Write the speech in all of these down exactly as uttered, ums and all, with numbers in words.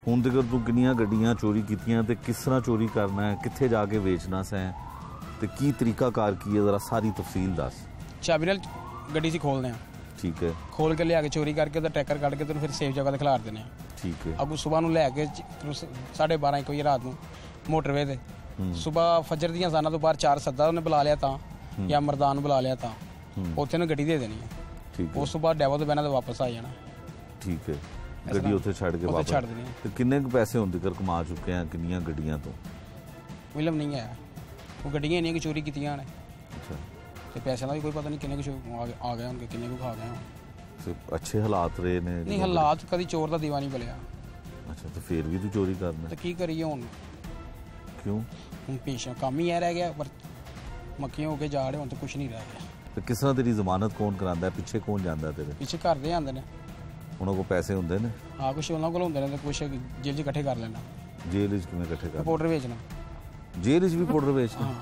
ਹੁਣ ਤੱਕ ਤੂੰ ਕਿੰਨੀਆਂ ਗੱਡੀਆਂ ਚੋਰੀ ਕੀਤੀਆਂ ਤੇ किस तरह चोरी करना है, कित्थे जाके बेचना सै ते की तरीकाकार की है, जरा सारी तफसील दस। चाबी नाल गड्डी सी खोलने हैं, ठीक है, खोल के लिया के चोरी करके तो ट्रैकर कट के तो फिर सेफ जगह ते खिलार देने हैं, ठीक है। अगू सुबह नूं लैके साढ़े बारह एक बजे रात नूं मोटरवे ते सुबह फजर दियां अज़ानां तो बाहर चार सद्दा उन्हें बुला लिया तां या मरदान बुला लिया तां उत्थे ने गड्डी दे देनी है, ठीक है। उस तो बाद डेवो तो बहना तो वापस आ जाना, ठीक है। गड्डी उत्थे छड़ के वापस छड़ देनी ते किन्ने क पैसे हुण तक कमा चुके हैं, किन्नियां गड्डियां तो इलम नहीं है, वो गड्डियां इन्नियां की चोरी कीतियां ने। अच्छा, ते पैसे का भी कोई पता नहीं किन्ने कुछ आ गए होंगे, किन्ने को खा गए हों। ते अच्छे हालात रहे ने? नहीं, हालात कभी चोर का दीवा नहीं बलिया। अच्छा, तो फिर भी तू चोरी करना? तो की करिए हुण, क्यों? हुण पेशा काम ही है रह गया, पर मक्खियां होके जा रहे हुण तो कुछ नहीं रह गया। तो किस तरह तेरी जमानत कौन करांदा है, पिछे कौन जांदा है तेरे? पिछे घर दे आंदे ने, उन्हां कोल पैसे हुंदे ने? हाँ, कुछ उन्हां कोल हुंदे ने ते कुछ जेल च इकट्ठे कर लेना। जेल च किवें इकट्ठे कर? पाउडर बेचना। जेल च भी पाउडर बेचना? हाँ,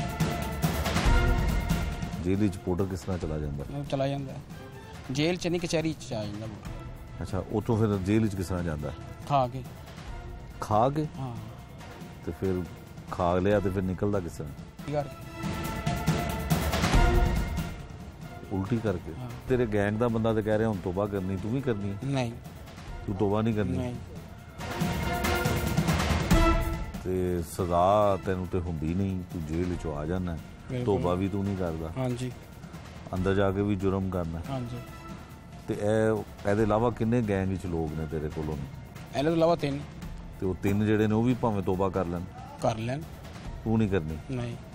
जेल च पाउडर किस तरह चला जांदा? चला जांदा है, जेल च नहीं कचहरी च आ जांदा पाउडर। अच्छा, उतों फिर जेल च किस तरह जांदा है? खा के। खा के? हाँ, तो फिर खा लिया तो फिर निकलदा किस तरह? उल्टी करके? हाँ। तेरे गैंग का बंदा तो कह रहा हूँ तौबा करनी, तू भी करनी है? नहीं, तू तौबा नहीं करनी? नहीं। ते सजा तेनू तो हुंदी नहीं, तू जेल चो आ जाना, तौबा भी तू नहीं करता? हाँ जी। अंदर जाके भी जुर्म करना? हाँ जी। ते एहदे इलावा किन्ने गैंग च लोग ने तेरे कोलों? इहदे तो इलावा तीन। ते वो तीन जेडे ने वो भी भावें तौबा कर लैन? कर लैन। तू नहीं करनी? नहीं।